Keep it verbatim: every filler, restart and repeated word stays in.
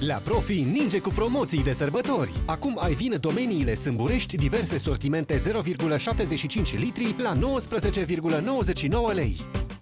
La Profi ninge cu promoții de sărbători. Acum ai vin domeniile Sâmburești, diverse sortimente zero virgulă șaptezeci și cinci litri la nouăsprezece virgulă nouăzeci și nouă lei.